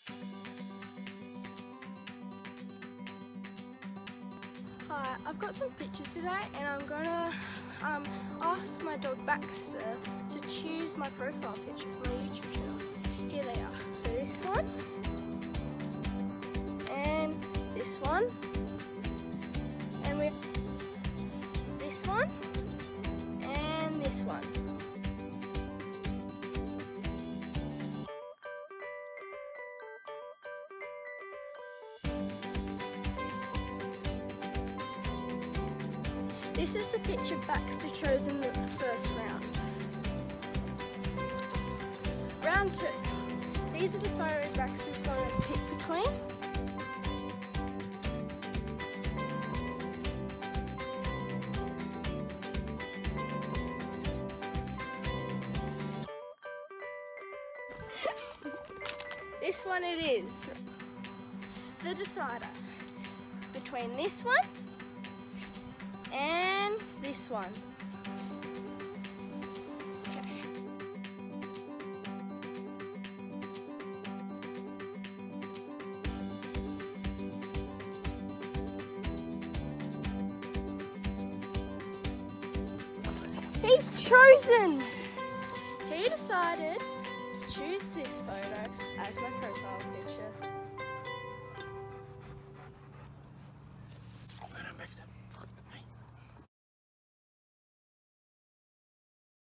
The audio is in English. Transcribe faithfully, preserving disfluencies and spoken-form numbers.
Hi, I've got some pictures today and I'm going to um, ask my dog Baxter to choose my profile picture for my YouTube channel. Here they are. So this one, and this one, and we this one, and this one. This is the picture Baxter chose in the first round. Round two. These are the photos Baxter's going to pick between. This one it is. The decider. Between this one and this one. Okay. He's chosen! He decided to choose this photo as my profile picture.